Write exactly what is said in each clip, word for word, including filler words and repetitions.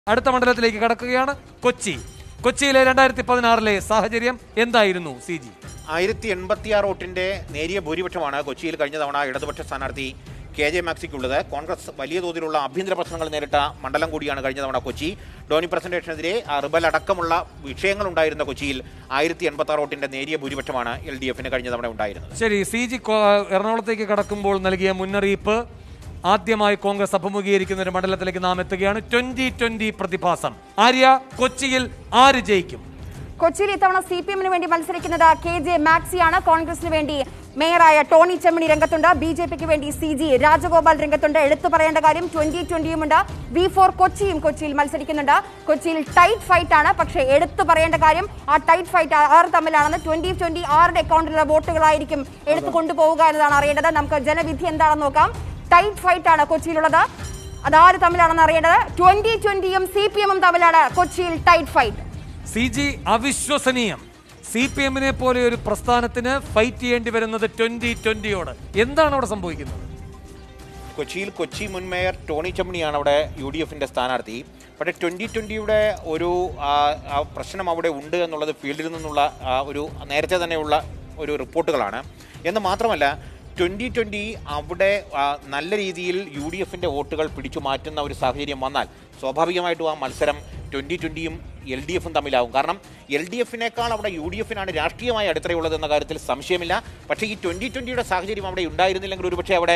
അടുത്ത മണ്ഡലത്തിലേക്ക് കടക്കുകയാണ് കൊച്ചി. കൊച്ചിയിലെ രണ്ടായിരത്തി പതിനാറിലെ സാഹചര്യം എന്തായിരുന്നു സി ജി? ആയിരത്തി എൺപത്തിയാറ് വോട്ടിന്റെ നേരിയ ഭൂരിപക്ഷമാണ് കൊച്ചിയിൽ കഴിഞ്ഞ തവണ ഇടതുപക്ഷ സ്ഥാനാർത്ഥി കെ ജെ മാക്സിക്കുള്ളത്. കോൺഗ്രസ് വലിയ തോതിലുള്ള ആഭ്യന്തര പ്രശ്നങ്ങൾ നേരിട്ട മണ്ഡലം കൂടിയാണ് കഴിഞ്ഞ തവണ കൊച്ചി. ഡോണി പ്രസന്റേഷനെതിരെ റിബൽ അടക്കമുള്ള വിഷയങ്ങൾ ഉണ്ടായിരുന്ന കൊച്ചിയിൽ ആയിരത്തി എൺപത്തി ആറ് വോട്ടിന്റെ നേരിയ ഭൂരിപക്ഷമാണ് എൽ ഡി എഫിന് കഴിഞ്ഞ തവണ ഉണ്ടായിരുന്നത്. ശരി, സി ജി എറണാകുളത്തേക്ക് കടക്കുമ്പോൾ നൽകിയ മുന്നറിയിപ്പ് ആദ്യമായി കോൺഗ്രസ് അഭിമുഖീകരിക്കുന്ന ഒരു മണ്ഡലത്തിലേക്ക് നാം എത്തുകയാണ്. ട്വന്റി ട്വന്റി പ്രതിഭാസം. ആര്യ, കൊച്ചിയിൽ ആര് ജയിക്കും? കൊച്ചിയിൽ ഇത്തവണ സി പി എമ്മിന് വേണ്ടി മത്സരിക്കുന്നത് കെ ജെ മാക്സിയാണ്. കോൺഗ്രസിന് വേണ്ടി മേയറായ ടോണി ചെമ്മണി രംഗത്തുണ്ട്. ബി ജെ പിക്ക് വേണ്ടി സി ജി രാജഗോപാൽ രംഗത്തുണ്ട്. എടുത്തു പറയേണ്ട കാര്യം ട്വന്റി ട്വന്റിയുമുണ്ട്. വി ഫോർ കൊച്ചിയും കൊച്ചിയിൽ മത്സരിക്കുന്നുണ്ട്. കൊച്ചിയിൽ ടൈറ്റ് ഫൈറ്റ് ആണ്. പക്ഷേ എടുത്തു പറയേണ്ട കാര്യം ആ ടൈറ്റ് ഫൈറ്റ് ആറ് തമ്മിലാണെന്ന്. ട്വന്റി ട്വന്റി ആറുടെ അക്കൗണ്ടിലുള്ള വോട്ടുകളായിരിക്കും എടുത്തു കൊണ്ടുപോവുക എന്നതാണ് അറിയേണ്ടത്. നമുക്ക് ജനവിധി എന്താണെന്ന് നോക്കാം. ടൈറ്റ് ഫൈറ്റ് ആണ് കൊച്ചിയിലുള്ളത്. അതാര് തമ്മിലാണെന്ന് അറിയേണ്ടത്. ട്വന്റി ട്വന്റിയും സി പി എമ്മും തമ്മിലാണ് കൊച്ചിയിൽ ടൈറ്റ് ഫൈറ്റ്. സി ജി, അവിശ്വസനീയം. സി പി എമ്മിനെ പോലെ ഒരു പ്രസ്ഥാനത്തിന് ഫൈറ്റ് ചെയ്യേണ്ടി വരുന്നത് ട്വന്റി ട്വന്റിയോട്. എന്താണ് അവിടെ സംഭവിക്കുന്നത്? കൊച്ചിയിൽ കൊച്ചി മുൻ മേയർ ടോണി ചെമ്മണിയാണ് അവിടെ യു ഡി എഫിന്റെ സ്ഥാനാർത്ഥി. പക്ഷേ ട്വന്റി ട്വന്റിയുടെ ഒരു പ്രശ്നം അവിടെ ഉണ്ട് എന്നുള്ളത് ഫീൽഡിൽ നിന്നുള്ള ഒരു നേരത്തെ തന്നെയുള്ള ഒരു റിപ്പോർട്ടുകളാണ്. എന്ന് മാത്രമല്ല, ട്വന്റി ട്വന്റി അവിടെ നല്ല രീതിയിൽ യു ഡി എഫിന്റെ വോട്ടുകൾ പിടിച്ചു മാറ്റുന്ന ഒരു സാഹചര്യം വന്നാൽ സ്വാഭാവികമായിട്ടും ആ മത്സരം ട്വന്റി ട്വന്റിയും എൽ ഡി എഫും തമ്മിലാവും. കാരണം എൽ ഡി എഫിനേക്കാൾ അവിടെ യു ഡി എഫിനാണ് രാഷ്ട്രീയമായി അടിത്തറയുള്ളത് എന്ന കാര്യത്തിൽ സംശയമില്ല. പക്ഷേ ഈ ട്വന്റി ട്വന്റിയുടെ സാഹചര്യം അവിടെ ഉണ്ടായിരുന്നില്ലെങ്കിൽ ഒരുപക്ഷെ അവിടെ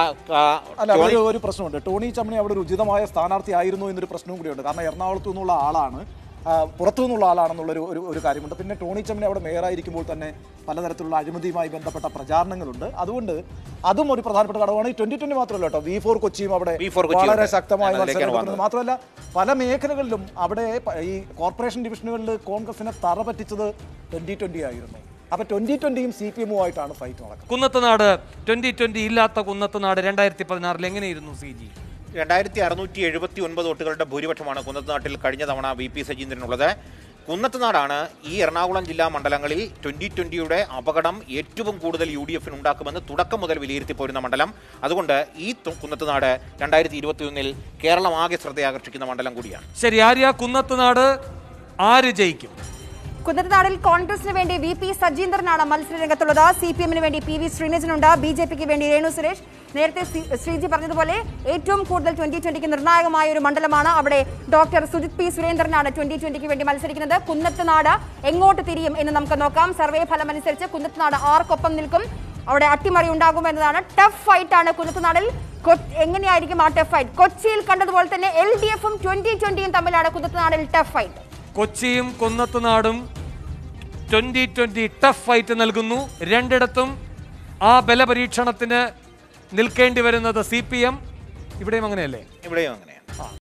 അല്ല ഒരു പ്രശ്നമുണ്ട്. ടോണി ചെമ്മണി അവിടെ ഒരു ഉചിതമായ സ്ഥാനാർത്ഥി ആയിരുന്നു എന്നൊരു പ്രശ്നവും കൂടിയുണ്ട്. കാരണം എറണാകുളത്തു നിന്നുള്ള ആളാണ്, പുറത്തു നിന്നുള്ള ആളാണെന്നുള്ളൊരു ഒരു ഒരു കാര്യമുണ്ട്. പിന്നെ ടോണി ചെമ്മണി അവിടെ മേയറായിരിക്കുമ്പോൾ തന്നെ പലതരത്തിലുള്ള അഴിമതിയുമായി ബന്ധപ്പെട്ട പ്രചാരണങ്ങളുണ്ട്. അതുകൊണ്ട് അതും ഒരു പ്രധാനപ്പെട്ട ഘടകമാണ്. ഈ ട്വന്റി ട്വന്റി മാത്രമല്ല കേട്ടോ, വി ഫോർ കൊച്ചിയും അവിടെ വളരെ ശക്തമായി മത്സരം. മാത്രമല്ല പല മേഖലകളിലും അവിടെ ഈ കോർപ്പറേഷൻ ഡിവിഷനുകളിൽ കോൺഗ്രസിനെ തറ പറ്റിച്ചത് ട്വന്റി ട്വന്റി ആയിരുന്നു. അപ്പൊ ട്വന്റി ട്വന്റിയും സി പി എമ്മുമായിട്ടാണ് ഫൈറ്റ് നടക്കുന്നത്. കുന്നത്തുനാട് ട്വന്റി ട്വന്റി ഇല്ലാത്ത കുന്നത്തുനാട് രണ്ടായിരത്തി പതിനാറിൽ എങ്ങനെയായിരുന്നു സി ജി? രണ്ടായിരത്തി അറുന്നൂറ്റി എഴുപത്തി ഒൻപത് വോട്ടുകളുടെ ഭൂരിപക്ഷമാണ് കുന്നത്തുനാട്ടിൽ കഴിഞ്ഞ തവണ വി പി സജീന്ദ്രനുള്ളത്. കുന്നത്തുനാടാണ് ഈ എറണാകുളം ജില്ലാ മണ്ഡലങ്ങളിൽ ട്വന്റി ട്വന്റിയുടെ അപകടം ഏറ്റവും കൂടുതൽ യു ഡി എഫിന് ഉണ്ടാക്കുമെന്ന് തുടക്കം മുതൽ വിലയിരുത്തി പോരുന്ന മണ്ഡലം. അതുകൊണ്ട് ഈ കുന്നത്തുനാട് രണ്ടായിരത്തി ഇരുപത്തി ഒന്നിൽ കേരളം ആകെ ശ്രദ്ധയാകർഷിക്കുന്ന മണ്ഡലം കൂടിയാണ്. ശരി ആര്യ, കുന്നത്തുനാട് ആര് ജയിക്കും? കുന്നത്തുനാടിൽ കോൺഗ്രസിന് വേണ്ടി വി പി സജീന്ദ്രനാണ് മത്സര രംഗത്തുള്ളത്. സി പി എമ്മിന് വേണ്ടി പി വി ശ്രീനിജനുണ്ട്. ബി ജെ പിക്ക് വേണ്ടി രേണു സുരേഷ്. നേരത്തെ ശ്രീജി പറഞ്ഞതുപോലെ ഏറ്റവും കൂടുതൽ ട്വന്റി ട്വന്റിക്ക് നിർണായകമായ ഒരു മണ്ഡലമാണ്. അവിടെ ഡോക്ടർ സുജിത് പി സുരേന്ദ്രനാണ് ട്വന്റി ട്വന്റിക്ക് വേണ്ടി മത്സരിക്കുന്നത്. കുന്നത്തുനാട് എങ്ങോട്ട് തിരിയും എന്ന് നമുക്ക് നോക്കാം. സർവേ ഫലം അനുസരിച്ച് കുന്നത്തുനാട് ആർക്കൊപ്പം നിൽക്കും, അവിടെ അട്ടിമറി ഉണ്ടാകും എന്നതാണ്. ടഫ് ഫൈറ്റ് ആണ് കുന്നത്തുനാടിൽ. എങ്ങനെയായിരിക്കും ആ ടഫ് ഫൈറ്റ്? കൊച്ചിയിൽ കണ്ടതുപോലെ തന്നെ എൽ ഡി എഫും ട്വന്റി ട്വന്റിയും തമ്മിലാണ് കുന്നത്തുനാടിൽ ടഫ് ഫൈറ്റ്. കൊച്ചിയും കുന്നത്തുനാടും ട്വന്റി ട്വന്റി ടഫ് ഫൈറ്റ് നൽകുന്നു. രണ്ടിടത്തും ആ ബലപരീക്ഷണത്തിന് നിൽക്കേണ്ടി വരുന്നത് സി പി എം. ഇവിടെയും അങ്ങനെയല്ലേ? ഇവിടെയും അങ്ങനെ.